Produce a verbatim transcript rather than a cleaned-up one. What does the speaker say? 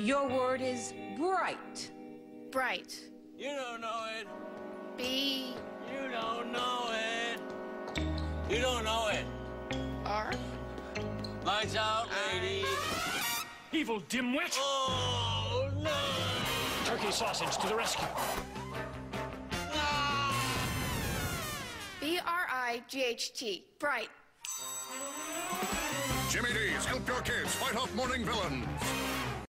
Your word is bright. Bright. You don't know it. B. You don't know it. You don't know it. R. Lights out, lady. Evil dimwit! Oh, no! Turkey sausage to the rescue. B R I G H T. Bright. Jimmy D's Help Your Kids Fight Off Morning Villains.